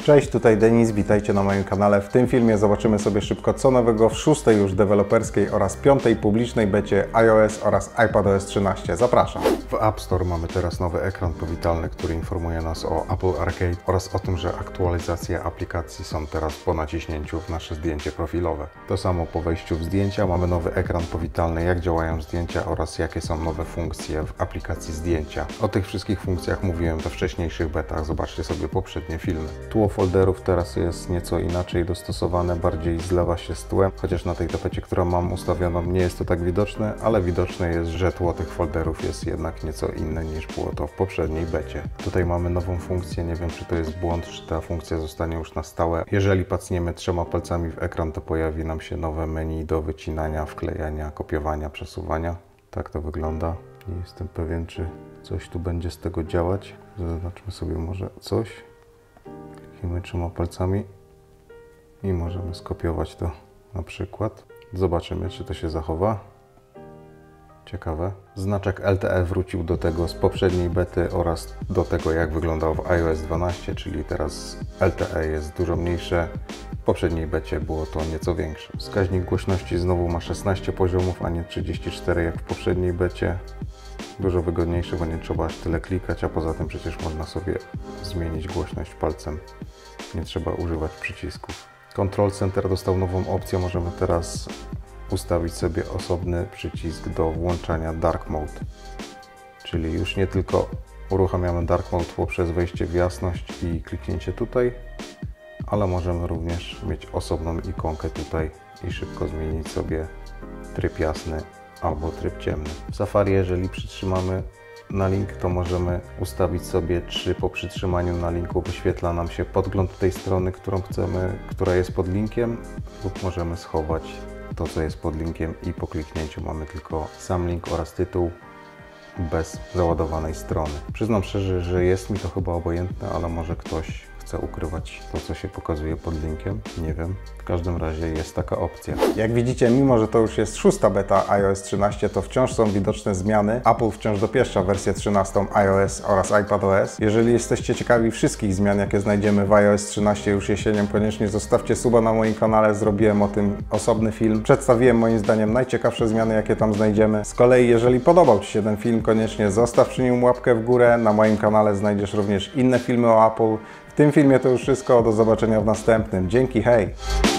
Cześć, tutaj Denis, witajcie na moim kanale. W tym filmie zobaczymy sobie szybko co nowego w 6. już deweloperskiej oraz 5. publicznej becie iOS oraz iPadOS 13. Zapraszam. W App Store mamy teraz nowy ekran powitalny, który informuje nas o Apple Arcade oraz o tym, że aktualizacje aplikacji są teraz po naciśnięciu w nasze zdjęcie profilowe. To samo po wejściu w zdjęcia mamy nowy ekran powitalny, jak działają zdjęcia oraz jakie są nowe funkcje w aplikacji zdjęcia. O tych wszystkich funkcjach mówiłem we wcześniejszych betach, zobaczcie sobie poprzednie filmy. Tło folderów teraz jest nieco inaczej dostosowane, bardziej zlewa się z tłem, chociaż na tej tapecie, którą mam ustawioną, nie jest to tak widoczne, ale widoczne jest, że tło tych folderów jest jednak nieco inne niż było to w poprzedniej becie. Tutaj mamy nową funkcję, nie wiem czy to jest błąd, czy ta funkcja zostanie już na stałe. Jeżeli pacniemy 3 palcami w ekran, to pojawi nam się nowe menu do wycinania, wklejania, kopiowania, przesuwania. Tak to wygląda. Nie jestem pewien, czy coś tu będzie z tego działać. Zaznaczmy sobie może coś. Kliknijmy 3 palcami i możemy skopiować to na przykład. Zobaczymy, czy to się zachowa. Ciekawe. Znaczek LTE wrócił do tego z poprzedniej bety oraz do tego, jak wyglądał w iOS 12, czyli teraz LTE jest dużo mniejsze. W poprzedniej becie było to nieco większe. Wskaźnik głośności znowu ma 16 poziomów, a nie 34 jak w poprzedniej becie. Dużo wygodniejsze, bo nie trzeba aż tyle klikać, a poza tym przecież można sobie zmienić głośność palcem. Nie trzeba używać przycisków. Control Center dostał nową opcję, możemy teraz ustawić sobie osobny przycisk do włączania Dark Mode. Czyli już nie tylko uruchamiamy Dark Mode poprzez wejście w jasność i kliknięcie tutaj, ale możemy również mieć osobną ikonkę tutaj i szybko zmienić sobie tryb jasny albo tryb ciemny. W Safari, jeżeli przytrzymamy na link, to możemy ustawić sobie, czy po przytrzymaniu na linku wyświetla nam się podgląd tej strony, którą chcemy, która jest pod linkiem, lub możemy schować to, co jest pod linkiem i po kliknięciu mamy tylko sam link oraz tytuł bez załadowanej strony. Przyznam szczerze, że jest mi to chyba obojętne, ale może ktoś chce ukrywać to, co się pokazuje pod linkiem. Nie wiem. W każdym razie jest taka opcja. Jak widzicie, mimo że to już jest 6. beta iOS 13, to wciąż są widoczne zmiany. Apple wciąż dopieszcza wersję 13 iOS oraz iPadOS. Jeżeli jesteście ciekawi wszystkich zmian, jakie znajdziemy w iOS 13 już jesienią, koniecznie zostawcie suba na moim kanale. Zrobiłem o tym osobny film. Przedstawiłem moim zdaniem najciekawsze zmiany, jakie tam znajdziemy. Z kolei, jeżeli podobał Ci się ten film, koniecznie zostaw przy nim łapkę w górę. Na moim kanale znajdziesz również inne filmy o Apple. W tym filmie to już wszystko. Do zobaczenia w następnym. Dzięki, hej!